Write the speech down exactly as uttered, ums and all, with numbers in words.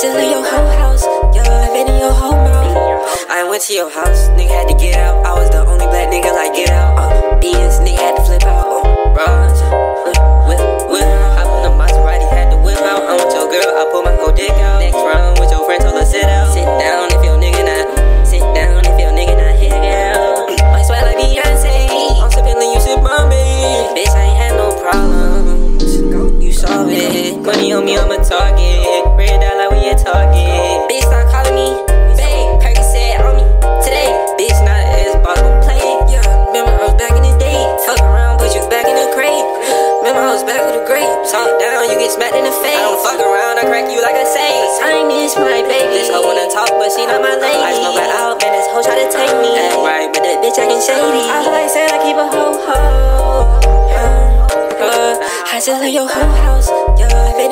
still in your whole house, yeah, I've been in your whole mouth. I went to your house, nigga had to get out. I was the only black nigga like get out. Uh, B S nigga had to flip out. Uh, Ross, whip, whip, whip. I put a Maserati, had to whip out. I want your girl, I pull my whole dick out. Next round with your friend, told her sit out. Sit down if your nigga not. Sit down if your nigga not hit out. I swear like Beyonce. I'm sipping and you sip Bombay. Bitch, I ain't had no problems. You solve it. Money on me, I'm a target. Red dollar when you target. Bitch, stop calling me. Babe, Perky said on me today. Bitch, not as boss gon' play. Yeah, remember I was back in the day. Fuck around, put you back in the crate. Remember I was back with a grape. Talk down, you get smacked in the face. I don't fuck around, I crack you like I say. I miss my baby. This hoe wanna talk, but she not my lady. I smoke her out, man, this hoe try to take me. Act right, but that bitch acting shady. I like said I keep a hoe ho. I still in your whole house, yeah.